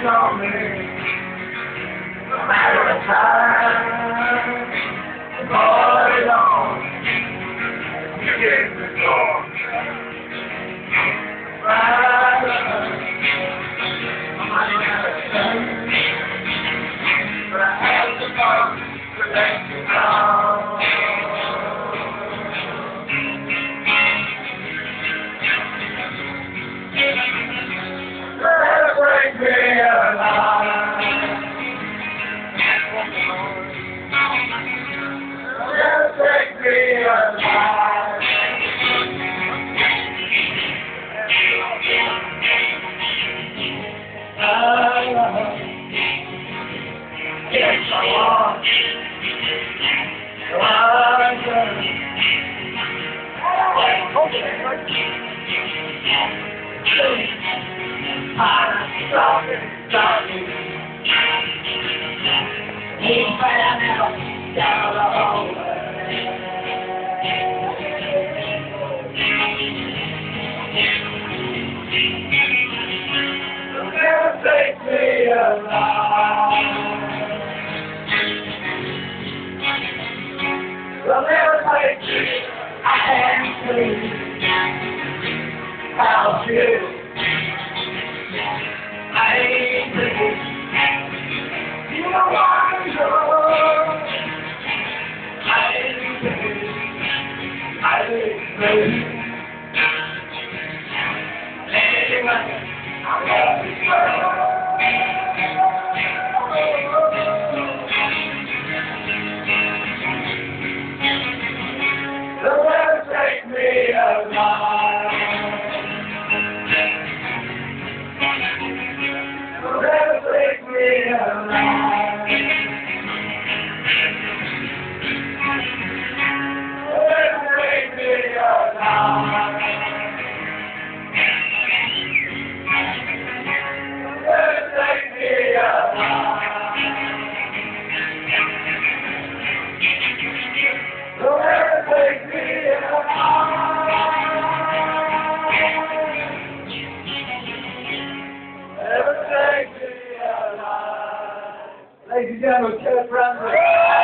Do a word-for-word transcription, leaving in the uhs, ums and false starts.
coming, no matter the time, all along, you get the door. Right on, I might have a son, but I have to go to let you know. Break me alive. Just break me alive. I love. Yes, I want. I love. I'm sorry, sorry. He's right on now, down the hallway. You'll never take me alive. You'll never take me. I can't sleep. I'll shoot. I ain't pretty. You know why I'm sure. I ain't pretty. I ain't pretty. Anyway, I love you so. You'll never take me alive. You'll never take me alive. You'll never take me alive. You'll never take me alive. You'll never take me alive. Never take me alive. Ladies and gentlemen, Kurt Francis.